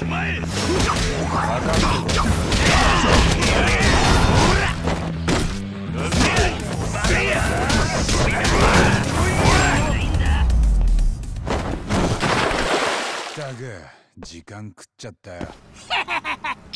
前。 ったく時間食っちゃったよ。